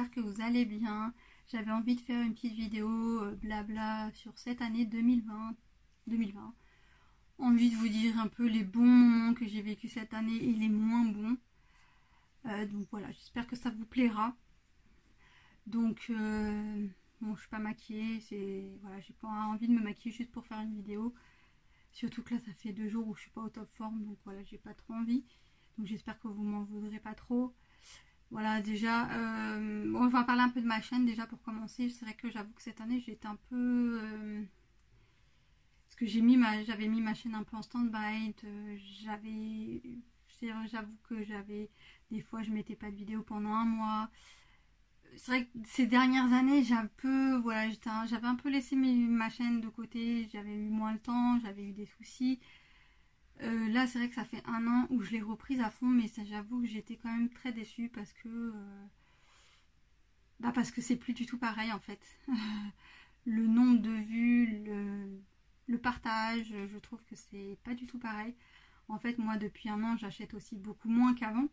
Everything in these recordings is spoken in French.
j'espère que vous allez bien. J'avais envie de faire une petite vidéo blabla sur cette année 2020. Envie de vous dire un peu les bons moments que j'ai vécu cette année et les moins bons. Donc voilà, j'espère que ça vous plaira. Donc bon, je suis pas maquillée, voilà, j'ai pas envie de me maquiller juste pour faire une vidéo. Surtout que là, ça fait 2 jours où je suis pas au top forme, donc voilà, j'ai pas trop envie. Donc j'espère que vous m'en voudrez pas trop. Voilà, déjà, bon, on va parler un peu de ma chaîne déjà pour commencer. C'est vrai que j'avoue que cette année, j'ai été un peu... parce que j'avais mis ma chaîne un peu en stand-by. J'avoue que des fois, je mettais pas de vidéo pendant 1 mois. C'est vrai que ces dernières années, voilà, j'avais un peu laissé ma chaîne de côté. J'avais eu moins le temps, j'avais eu des soucis. Là, c'est vrai que ça fait 1 an où je l'ai reprise à fond, mais ça, j'avoue que j'étais quand même très déçue parce que c'est plus du tout pareil en fait. Le nombre de vues, le partage, je trouve que c'est pas du tout pareil. En fait, moi, depuis 1 an, j'achète aussi beaucoup moins qu'avant.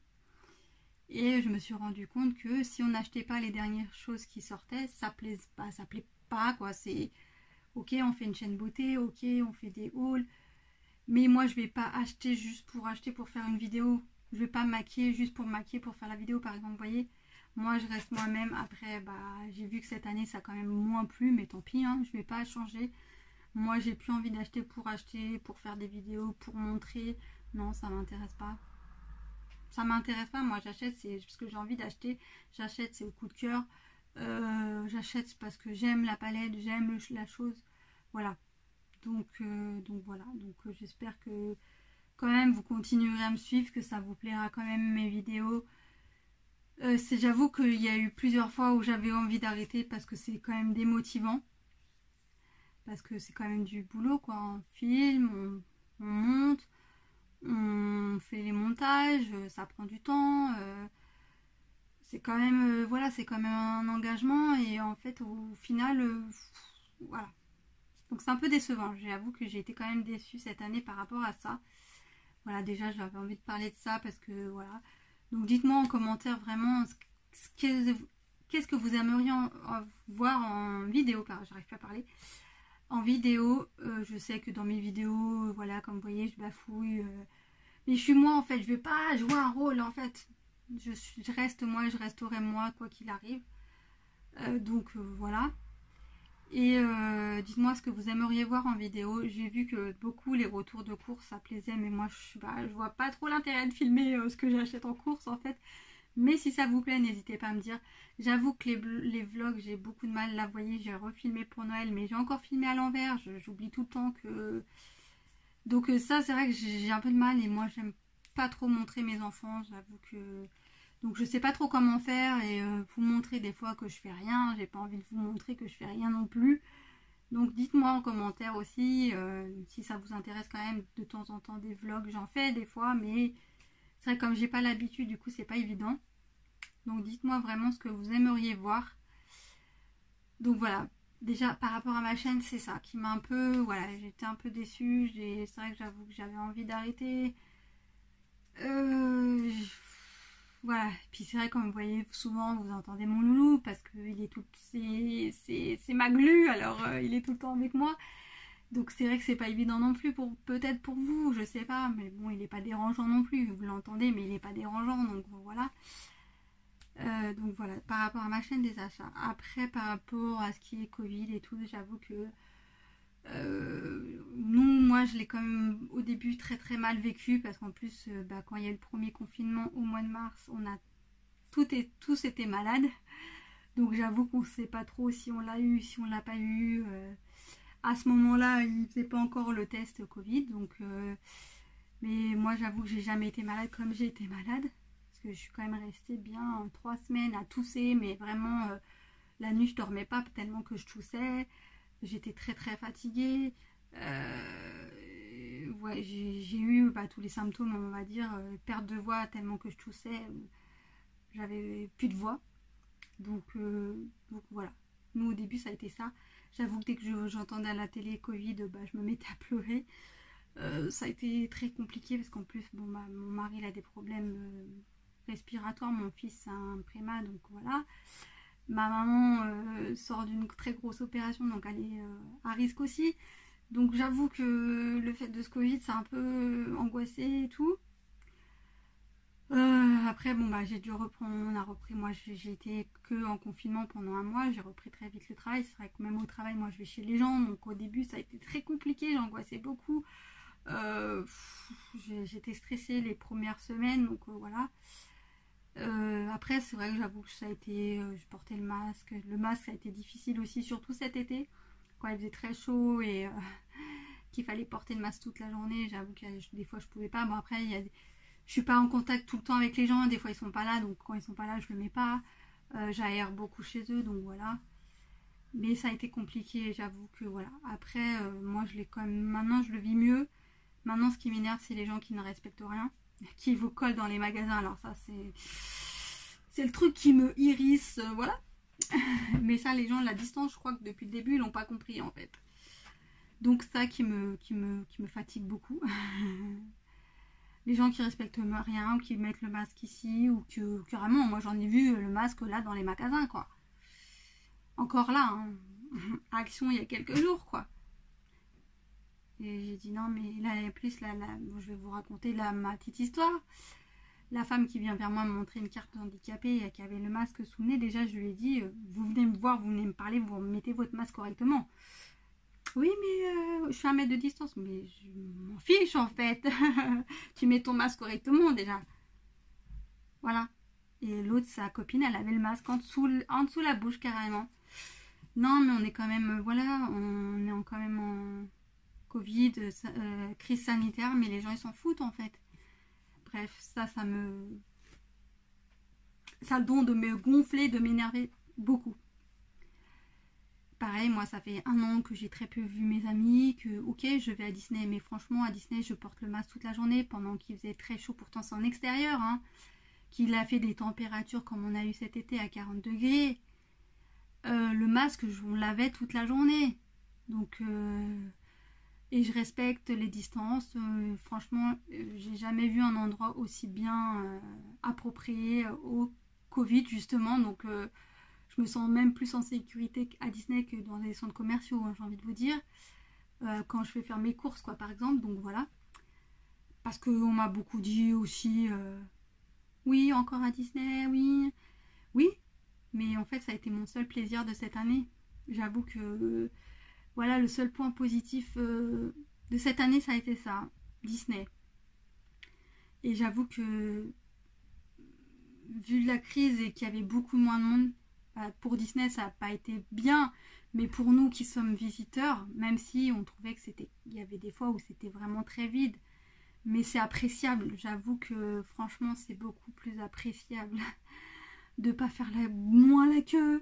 Et je me suis rendu compte que si on n'achetait pas les dernières choses qui sortaient, ça plaît pas, quoi. C'est ok, on fait une chaîne beauté, ok, on fait des hauls. Mais moi, je vais pas acheter juste pour acheter pour faire une vidéo. Je vais pas me maquiller juste pour me maquiller pour faire la vidéo, par exemple, vous voyez. Moi, je reste moi-même. Après, j'ai vu que cette année, ça a quand même moins plu, mais tant pis, hein, je vais pas changer. Moi, j'ai plus envie d'acheter, pour faire des vidéos, pour montrer. Non, ça m'intéresse pas. Ça m'intéresse pas. Moi, j'achète, c'est parce que j'ai envie d'acheter. J'achète, c'est au coup de cœur. J'achète parce que j'aime la palette, j'aime la chose. Voilà. Donc voilà. Donc j'espère que quand même vous continuerez à me suivre, que ça vous plaira quand même mes vidéos. J'avoue qu'il y a eu plusieurs fois où j'avais envie d'arrêter parce que c'est quand même démotivant. Parce que c'est quand même du boulot, quoi. On filme, on monte, on fait les montages, ça prend du temps. C'est quand même, voilà, c'est quand même un engagement et en fait, au final, voilà. Donc c'est un peu décevant. J'avoue que j'ai été quand même déçue cette année par rapport à ça. Voilà, déjà, j'avais envie de parler de ça parce que, voilà. Donc dites-moi en commentaire vraiment qu'est-ce que vous aimeriez voir en vidéo. J'arrive pas à parler. En vidéo, je sais que dans mes vidéos, voilà, comme vous voyez, je bafouille. Mais je suis moi, en fait. Je vais pas jouer un rôle, en fait. Je reste moi et je resterai moi, quoi qu'il arrive. Donc, voilà. Et dites-moi ce que vous aimeriez voir en vidéo. J'ai vu que beaucoup les retours de course ça plaisait, mais moi je vois pas trop l'intérêt de filmer ce que j'achète en course en fait. Mais si ça vous plaît, n'hésitez pas à me dire. J'avoue que les vlogs, j'ai beaucoup de mal. Là, vous voyez, j'ai refilmé pour Noël, mais j'ai encore filmé à l'envers. J'oublie tout le temps que... Donc ça, c'est vrai que j'ai un peu de mal et moi, j'aime pas trop montrer mes enfants. J'avoue que... Donc je sais pas trop comment faire et vous montrer des fois que je fais rien. J'ai pas envie de vous montrer que je fais rien non plus. Donc dites-moi en commentaire aussi si ça vous intéresse quand même de temps en temps des vlogs. J'en fais des fois, mais c'est vrai comme j'ai pas l'habitude, du coup c'est pas évident. Donc dites-moi vraiment ce que vous aimeriez voir. Donc voilà, déjà par rapport à ma chaîne, c'est ça qui m'a un peu... Voilà, j'étais un peu déçue. C'est vrai que j'avoue que j'avais envie d'arrêter. Voilà, puis c'est vrai comme vous voyez souvent vous entendez mon loulou parce que il est tout... c'est ma glu, alors il est tout le temps avec moi. Donc c'est vrai que c'est pas évident non plus peut-être pour vous, je sais pas, mais bon il est pas dérangeant non plus, vous l'entendez mais il est pas dérangeant donc voilà. Donc voilà, par rapport à ma chaîne des achats. Après par rapport à ce qui est Covid et tout, j'avoue que moi je l'ai quand même au début très très mal vécu parce qu'en plus quand il y a eu le premier confinement au mois de mars, on a tous été malades. Donc j'avoue qu'on ne sait pas trop si on l'a eu, si on l'a pas eu. À ce moment-là, il ne faisait pas encore le test Covid. Donc, mais moi j'avoue que j'ai jamais été malade comme j'ai été malade. Parce que je suis quand même restée bien 3 semaines à tousser. Mais vraiment, la nuit je dormais pas tellement que je toussais. J'étais très très fatiguée. Ouais, j'ai eu tous les symptômes, on va dire, perte de voix tellement que je toussais. J'avais plus de voix. Donc voilà. Nous au début ça a été ça. J'avoue que dès que j'entendais à la télé Covid, je me mettais à pleurer. Ça a été très compliqué parce qu'en plus mon mari il a des problèmes respiratoires. Mon fils a un préma donc voilà. Ma maman sort d'une très grosse opération, donc elle est à risque aussi. Donc j'avoue que le fait de ce Covid, c'est un peu angoissé et tout. Après, bon, bah, j'ai dû reprendre, on a repris, moi j'ai été que en confinement pendant un mois, j'ai repris très vite le travail. C'est vrai que même au travail, moi je vais chez les gens, donc au début ça a été très compliqué, j'angoissais beaucoup. J'étais stressée les premières semaines, donc voilà. Après, c'est vrai que j'avoue que ça a été, je portais le masque. Le masque, ça a été difficile aussi, surtout cet été, quand il faisait très chaud et qu'il fallait porter le masque toute la journée. J'avoue que des fois je pouvais pas. Bon, après, je suis pas en contact tout le temps avec les gens, des fois ils sont pas là, donc quand ils sont pas là, je le mets pas. J'aère beaucoup chez eux, donc voilà. Mais ça a été compliqué, j'avoue que voilà. Après, moi je l'ai quand même, maintenant je le vis mieux. Maintenant, ce qui m'énerve, c'est les gens qui ne respectent rien, qui vous collent dans les magasins. Alors ça, c'est le truc qui me irrisse, voilà. Mais ça, les gens de la distance, je crois que depuis le début, ils l'ont pas compris en fait. Donc ça qui me fatigue beaucoup. Les gens qui respectent rien, ou qui mettent le masque ici, ou que carrément, moi j'en ai vu le masque là dans les magasins, quoi. Encore là, hein. Action il y a quelques jours, quoi. Et j'ai dit non, mais là, en plus, là, je vais vous raconter ma petite histoire. La femme qui vient vers moi me montrer une carte handicapée et qui avait le masque sous le nez, déjà je lui ai dit, vous venez me voir, vous venez me parler, vous mettez votre masque correctement. Oui, mais je suis à 1 mètre de distance. Mais je m'en fiche en fait. Tu mets ton masque correctement déjà. Voilà. Et l'autre, sa copine, elle avait le masque en dessous la bouche carrément. Non, mais on est quand même, voilà, on est quand même en Covid, crise sanitaire, mais les gens ils s'en foutent en fait. Bref, ça a le don de me gonfler, de m'énerver beaucoup. Pareil, moi ça fait 1 an que j'ai très peu vu mes amis, que ok je vais à Disney, mais franchement à Disney je porte le masque toute la journée pendant qu'il faisait très chaud, pourtant c'est en extérieur, hein, qu'il a fait des températures comme on a eu cet été à 40 degrés. Le masque on l'avait toute la journée, donc et je respecte les distances, franchement j'ai jamais vu un endroit aussi bien approprié au Covid justement, donc je me sens même plus en sécurité à Disney que dans les centres commerciaux, hein, j'ai envie de vous dire. Quand je vais faire mes courses, quoi, par exemple. Donc voilà. Parce qu'on m'a beaucoup dit aussi, oui, encore à Disney, oui. Oui, mais en fait, ça a été mon seul plaisir de cette année. J'avoue que, voilà, le seul point positif de cette année, ça a été ça, Disney. Et j'avoue que, vu la crise et qu'il y avait beaucoup moins de monde, pour Disney, ça n'a pas été bien, mais pour nous qui sommes visiteurs, même si on trouvait que il y avait des fois où c'était vraiment très vide, mais c'est appréciable. J'avoue que franchement, c'est beaucoup plus appréciable de pas faire moins la queue,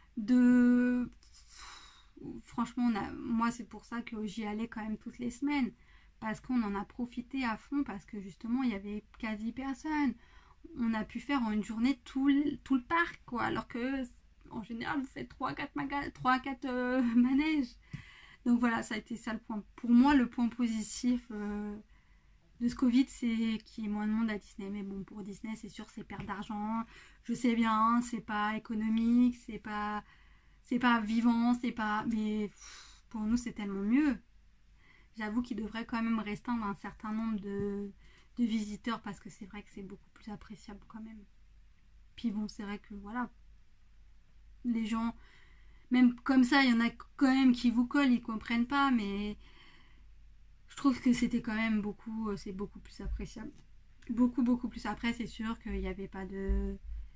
de franchement, moi c'est pour ça que j'y allais quand même toutes les semaines, parce qu'on en a profité à fond, parce que justement il y avait quasi personne. On a pu faire en une journée tout le parc, quoi, alors que en général vous faites 3 à 4 manèges. Donc voilà, ça a été ça le point. Pour moi, le point positif de ce Covid, c'est qu'il y ait moins de monde à Disney. Mais bon, pour Disney, c'est sûr, c'est perte d'argent. Je sais bien, c'est pas économique, c'est pas vivant, c'est pas. Mais pour nous, c'est tellement mieux. J'avoue qu'il devrait quand même restreindre un certain nombre de visiteurs, parce que c'est vrai que c'est beaucoup plus appréciable quand même. Puis bon, c'est vrai que voilà, les gens, même comme ça, il y en a quand même qui vous collent, ils comprennent pas, mais je trouve que c'était quand même c'est beaucoup plus appréciable. Beaucoup, beaucoup plus. Après, c'est sûr qu'il n'y avait pas de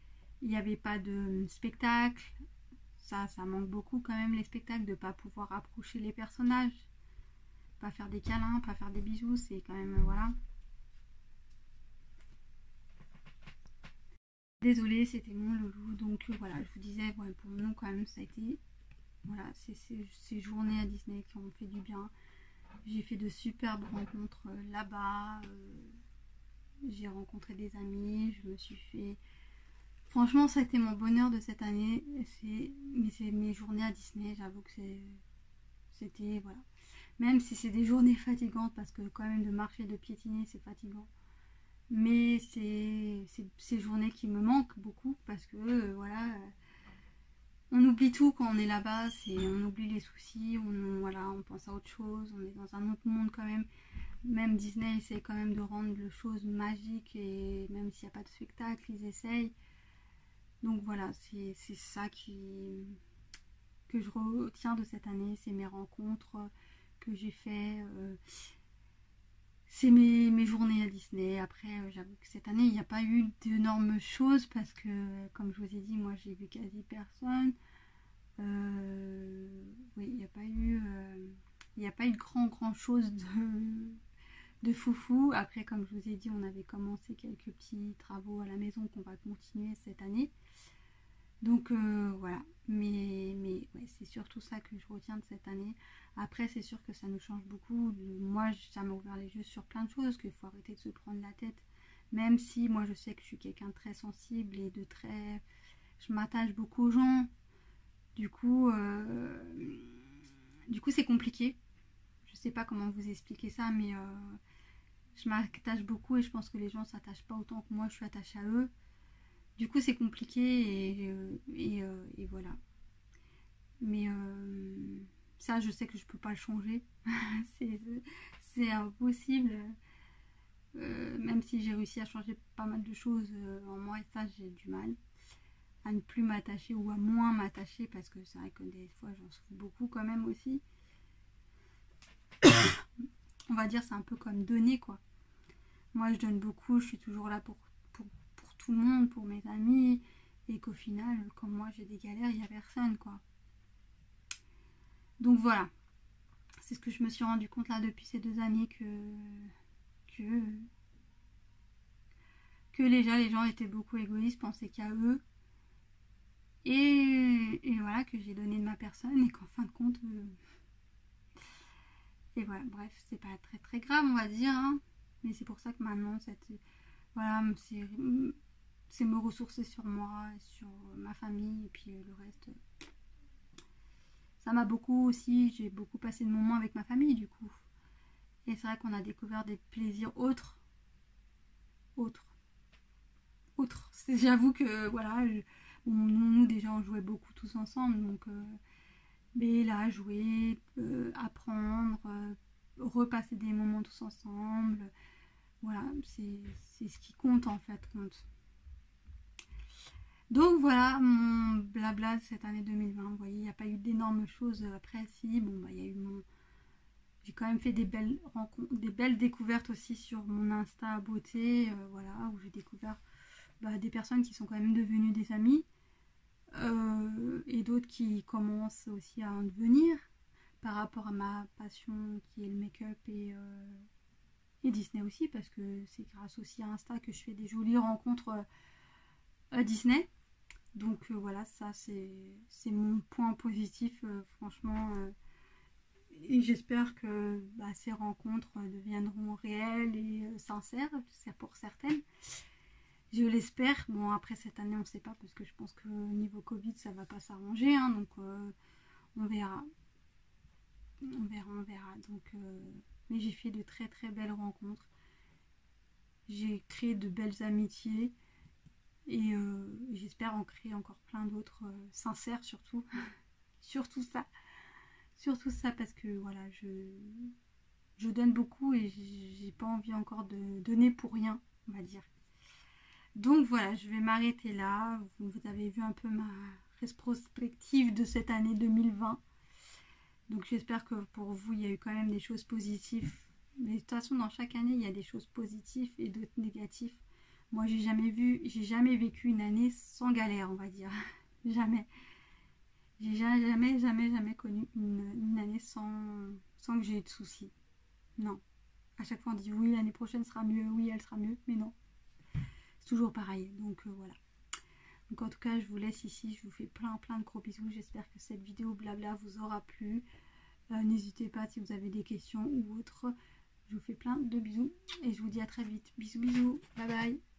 spectacle. Ça manque beaucoup quand même, les spectacles, de pas pouvoir approcher les personnages, pas faire des câlins, pas faire des bisous, c'est quand même, voilà. Désolée, c'était mon loulou, donc voilà, je vous disais, ouais, pour nous quand même, ça a été, voilà, ces journées à Disney qui ont fait du bien. J'ai fait de superbes rencontres là-bas, j'ai rencontré des amis, je me suis fait... Franchement, ça a été mon bonheur de cette année, c'est mes journées à Disney, j'avoue que c'était, voilà. Même si c'est des journées fatigantes, parce que quand même de marcher, de piétiner, c'est fatigant. Mais c'est ces journées qui me manquent beaucoup, parce que voilà, on oublie tout quand on est là-bas, on oublie les soucis, voilà, on pense à autre chose, on est dans un autre monde quand même. Même Disney essaie quand même de rendre les choses magiques, et même s'il n'y a pas de spectacle, ils essayent. Donc voilà, c'est ça que je retiens de cette année, c'est mes rencontres que j'ai fait, c'est mes journées à Disney. Après, j'avoue que cette année, il n'y a pas eu d'énormes choses parce que, comme je vous ai dit, moi j'ai vu quasi personne. Oui, il n'y a pas eu, de grand chose de foufou. Après, comme je vous ai dit, on avait commencé quelques petits travaux à la maison qu'on va continuer cette année. Donc voilà, mais ouais, c'est surtout ça que je retiens de cette année. Après, c'est sûr que ça nous change beaucoup. Moi, ça m'a ouvert les yeux sur plein de choses, qu'il faut arrêter de se prendre la tête. Même si moi, je sais que je suis quelqu'un de très sensible et de très... Je m'attache beaucoup aux gens. Du coup, c'est compliqué. Je sais pas comment vous expliquer ça, mais je m'attache beaucoup et je pense que les gens s'attachent pas autant que moi je suis attachée à eux. Du coup, c'est compliqué et voilà. Mais ça, je sais que je peux pas le changer. c'est impossible. Même si j'ai réussi à changer pas mal de choses en moi, et ça, j'ai du mal à ne plus m'attacher ou à moins m'attacher parce que c'est vrai que des fois, j'en souffre beaucoup quand même aussi. On va dire, c'est un peu comme donner, quoi. Moi, je donne beaucoup, je suis toujours là pour tout le monde, pour mes amis, et qu'au final, quand moi j'ai des galères, il n'y a personne, quoi. Donc voilà, c'est ce que je me suis rendu compte là depuis ces 2 années que les gens étaient beaucoup égoïstes, pensaient qu'à eux, et voilà, que j'ai donné de ma personne et qu'en fin de compte, et voilà, bref, c'est pas très très grave, on va dire, hein, mais c'est pour ça que maintenant, voilà, c'est me ressourcer sur moi, sur ma famille, et puis le reste, ça m'a beaucoup aussi, j'ai beaucoup passé de moments avec ma famille du coup. Et c'est vrai qu'on a découvert des plaisirs autres. J'avoue que voilà, nous déjà on jouait beaucoup tous ensemble, donc mais là jouer, apprendre, repasser des moments tous ensemble, voilà, c'est ce qui compte en fait, compte. Donc voilà mon blabla de cette année 2020. Vous voyez, il n'y a pas eu d'énormes choses. Après, si, bon, bah, il y a eu j'ai quand même fait des belles rencontres, des belles découvertes aussi sur mon Insta beauté, voilà, où j'ai découvert des personnes qui sont quand même devenues des amies, et d'autres qui commencent aussi à en devenir par rapport à ma passion qui est le make-up et Disney aussi, parce que c'est grâce aussi à Insta que je fais des jolies rencontres à Disney. Donc voilà, ça c'est mon point positif, franchement. Et j'espère que ces rencontres deviendront réelles et sincères, c'est pour certaines. Je l'espère. Bon, après cette année, on ne sait pas, parce que je pense que niveau Covid, ça va pas s'arranger. Hein, donc on verra. On verra. Donc, mais j'ai fait de très très belles rencontres. J'ai créé de belles amitiés. Et j'espère en créer encore plein d'autres, sincères surtout. Surtout ça parce que voilà, je donne beaucoup et j'ai pas envie encore de donner pour rien, on va dire. Donc voilà, je vais m'arrêter là. Vous avez vu un peu ma rétrospective de cette année 2020. Donc j'espère que pour vous, il y a eu quand même des choses positives. Mais de toute façon, dans chaque année, il y a des choses positives et d'autres négatives. Moi, j'ai jamais vécu une année sans galère, on va dire. Jamais. J'ai jamais connu une année sans que j'ai eu de soucis. Non. À chaque fois, on dit oui, l'année prochaine sera mieux, oui, elle sera mieux, mais non. C'est toujours pareil. Donc voilà. Donc en tout cas, je vous laisse ici. Je vous fais plein de gros bisous. J'espère que cette vidéo blabla vous aura plu. N'hésitez pas si vous avez des questions ou autres. Je vous fais plein de bisous et je vous dis à très vite. Bisous, bye bye.